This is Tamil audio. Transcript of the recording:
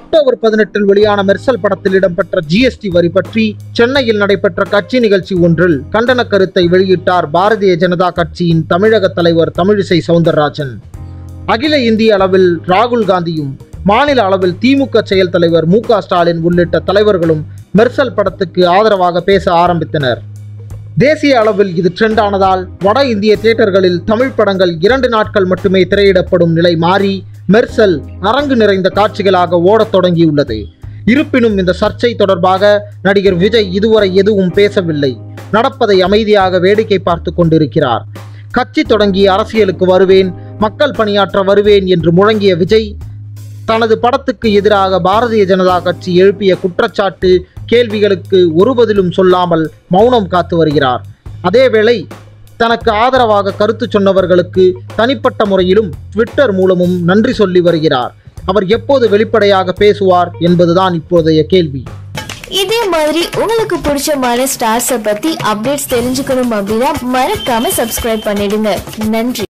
அக்டோபர் 18 வெளியான மெர்சல் படத்தில் இடம்பெற்ற ஜிஎஸ்டி வரி பற்றி சென்னையில் நடைபெற்ற கட்சி நிகழ்ச்சி ஒன்றில் கண்டன கருத்தை வெளியிட்டார் பாரதிய ஜனதா கட்சியின் தமிழக தலைவர் தமிழிசை சவுந்தரராஜன். அகில இந்திய அளவில் ராகுல் காந்தியும் மாநில அளவில் திமுக செயல் தலைவர் மு.க. ஸ்டாலின் உள்ளிட்ட தலைவர்களும் மெர்சல் படத்துக்கு ஆதரவாக பேச ஆரம்பித்தனர். தேசிய அளவில் இது ட்ரெண்ட் ஆனதால் வட இந்திய தியேட்டர்களில் தமிழ் படங்கள் 2 நாட்கள் மட்டுமே திரையிடப்படும் நிலை மாறி மெர்சல் அரங்கு நிறைந்த காட்சிகளாக ஓடத் தொடங்கியுள்ளது. இருப்பினும் இந்த சர்ச்சை தொடர்பாக நடிகர் விஜய் இதுவரை எதுவும் பேசவில்லை. நடப்பதை அமைதியாக வேடிக்கை பார்த்து கொண்டிருக்கிறார். கட்சி தொடங்கி அரசியலுக்கு வருவேன், மக்கள் பணியாற்ற வருவேன் என்று முழங்கிய விஜய் தனது படத்துக்கு எதிராக பாரதிய ஜனதா கட்சி எழுப்பிய குற்றச்சாட்டு கேள்விகளுக்கு ஒரு பதிலும் சொல்லாமல் மௌனம் காத்து வருகிறார். அதேவேளை தனக்கு ஆதரவாக கருத்து சொன்னவர்களுக்கு தனிப்பட்ட முறையிலும் ட்விட்டர் மூலமும் நன்றி சொல்லி வருகிறார். அவர் எப்போது வெளிப்படையாக பேசுவார் என்பதுதான் இப்போதைய கேள்வி. இதே மாதிரி உங்களுக்கு பிடிச்சமான ஸ்டார்ஸை பத்தி அப்டேட்ஸ் தெரிஞ்சுக்கணும் அப்படின்னா மறக்காம சப்ஸ்கிரைப் பண்ணிடுங்க. நன்றி.